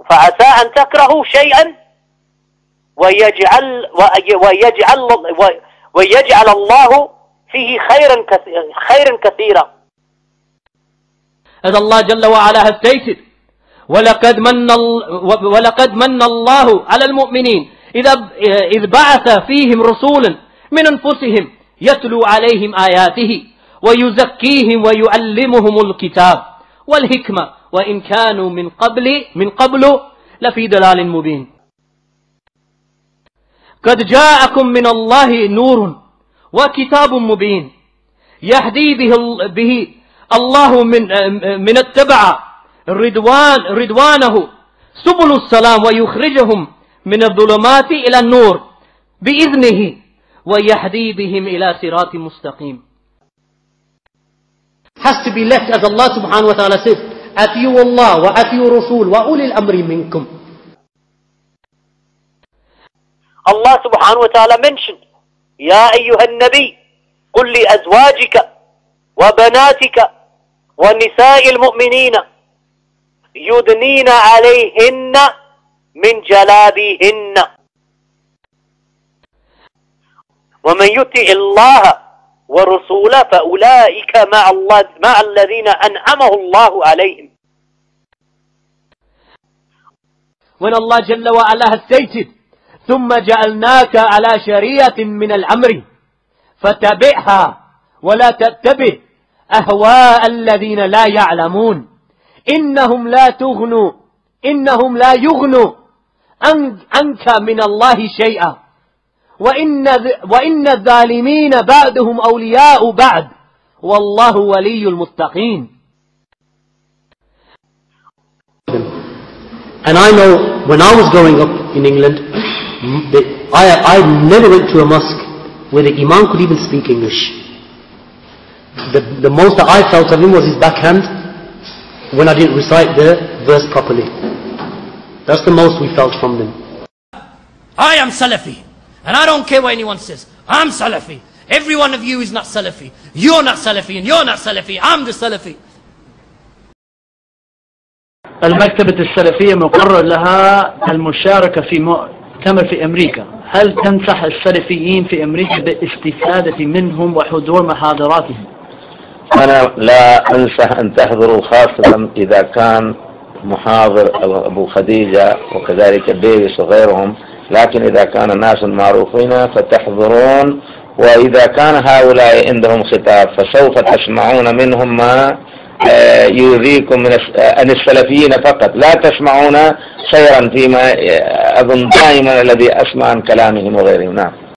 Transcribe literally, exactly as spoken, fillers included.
فعسى أن تكرهوا شيئا ويجعل ويجعل ويجعل الله فيه خيرا خيرا كثيرا. As Allah Jalla wa Ala has stated, وَلَقَدْ مَنَّ وَلَقَدْ مَنَّ اللَّهُ عَلَى الْمُؤْمِنِينَ إِذْ بَعَثَ فِيهِمْ رُسُولًا مِنْ أَنْفُسِهِمْ يَتْلُو عَلَيْهِمْ آيَاتِهِ وَيُزَكِّيهِمْ وَيُعَلِّمُهُمُ الْكِتَابَ والحكمة وإن كانوا من قبل من قبل لفي ضلال مبين. قد جاءكم من الله نور وكتاب مبين يهدي به به الله من من اتبع الرضوان رضوانه سبل السلام ويخرجهم من الظلمات إلى النور بإذنه ويهدي بهم إلى صراط مستقيم. Has to be left as Allah subhanahu wa ta'ala says, أَتِيُوا اللَّهَ وَأَتِيُوا الرَّسُولَ وَأُولِي الْأَمْرِ مِنْكُمْ. Allah subhanahu wa ta'ala mentioned, يَا أَيُّهَا النَّبِيُّ قُلْ لِأَزْوَاجِكَ وَبَنَاتِكَ وَنِسَاءِ الْمُؤْمِنِينَ يُدْنِينَ عَلَيْهِنَّ مِنْ جَلَابِهِنَّ وَمَنْ يُطِعِ اللَّهَ ورسوله فأولئك مع الله مع الذين أنعمه الله عليهم. When Allah Jalla wa Ala has stated, ثم جعلناك على شريعة من الأمر فتبعها ولا تتبع أهواء الذين لا يعلمون إنهم لا تغنوا إنهم لا يغنوا عنك من الله شيئا وإن وإن الظالمين بعدهم أولياء بعد والله ولي المتقين. And I know when I was growing up in England, I I never went to a mosque where the imam could even speak English. The the most that I felt of him was his backhand when I didn't recite the verse properly. That's the most we felt from them. I am Salafi. And I don't care what anyone says. I'm Salafi. Every one of you is not Salafi. You're not Salafi and you're not Salafi. I'm the Salafi. المكتبة السلفية مقرر لها المشاركة في مؤتمر في أمريكا. هل تنصح السلفيين في أمريكا بالاستفادة منهم وحضور محاضراتهم؟ أنا لا أنصح أن تحضروا خاصة إذا كان محاضر أبو خديجة وكذلك ديفيس وغيرهم، لكن إذا كان ناس معروفين فتحضرون، وإذا كان هؤلاء عندهم خطاب فسوف تسمعون منهم ما يؤذيكم من عن السلفيين فقط، لا تسمعون خيرا فيما أظن دائما الذي أسمع عن كلامهم وغيرهم. نعم.